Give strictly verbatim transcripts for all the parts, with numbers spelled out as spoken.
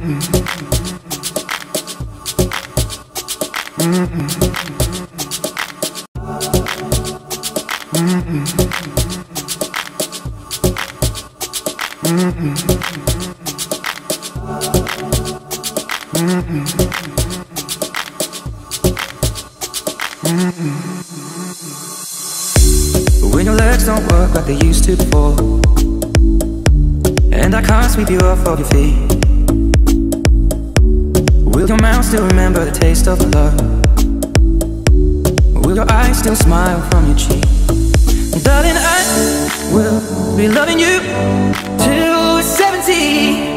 When your legs don't work like they used to before, and I can't sweep you off of your feet, will your mouth still remember the taste of love? Will your eyes still smile from your cheek? Darling, I will be loving you till we're seventy.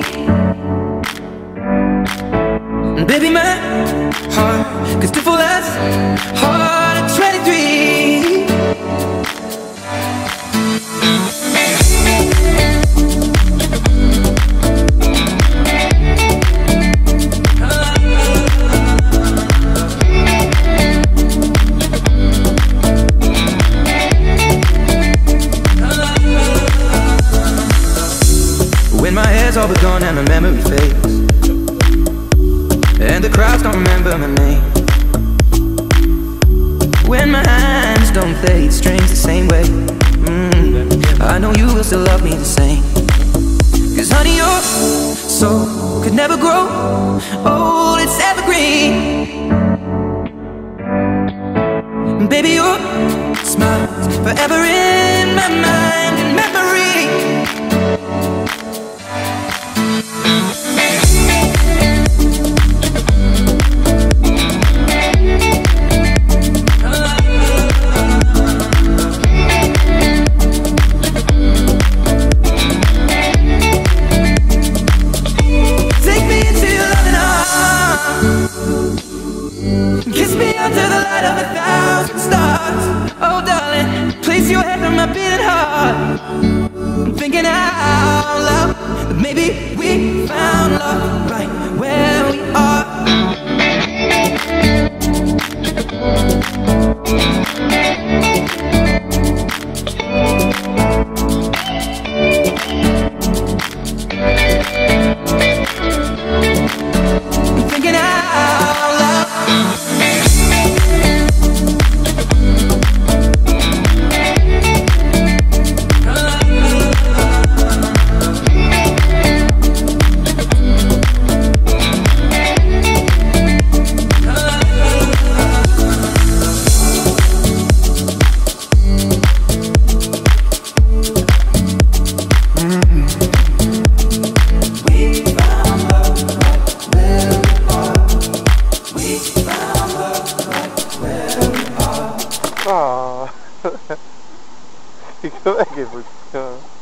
And baby, my heart could still fall as hard at twenty-three. When my hair's all but gone and my memory fades, and the crowds don't remember my name, when my hands don't play strings the same way, mm, I know you will still love me the same. Cause honey, your soul could never grow old, it's evergreen. Baby, your smile's forever in my mind and memory. Kiss me under the light of a thousand stars. Oh darling, place your head on my beating heart. I'm thinking out loud that maybe we found love right where we are. I'm thinking out loud. Ah, fick jag iväg i